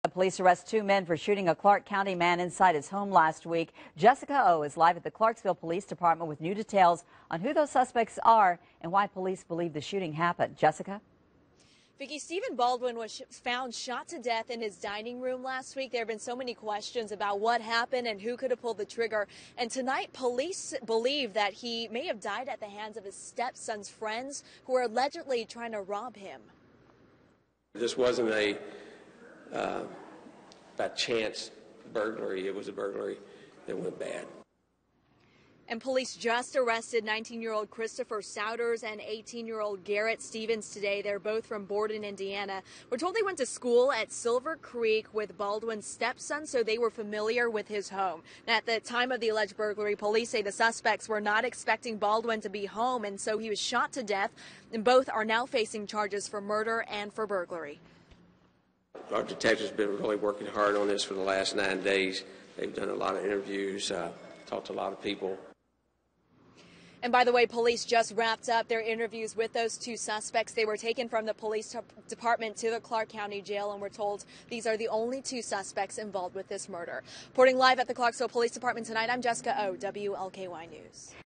Police arrest 2 men for shooting a Clark County man inside his home last week. Jessica O is live at the Clarksville Police Department with new details on who those suspects are and why police believe the shooting happened. Jessica? Vicki, Stephen Baldwin was found shot to death in his dining room last week. There have been so many questions about what happened and who could have pulled the trigger. And tonight, police believe that he may have died at the hands of his stepson's friends who were allegedly trying to rob him. This wasn't a by chance burglary. It was a burglary that went bad. And police just arrested 19-year-old Christopher Souders and 18-year-old Garrett Stevens today. They're both from Borden, Indiana. We're told they went to school at Silver Creek with Baldwin's stepson, so they were familiar with his home. Now, at the time of the alleged burglary, police say the suspects were not expecting Baldwin to be home, and so he was shot to death. And both are now facing charges for murder and for burglary. Our detectives have been really working hard on this for the last 9 days. They've done a lot of interviews, talked to a lot of people. And by the way, police just wrapped up their interviews with those 2 suspects. They were taken from the police department to the Clark County Jail, and we're told these are the only 2 suspects involved with this murder. Reporting live at the Clarksville Police Department tonight, I'm Jessica O, WLKY News.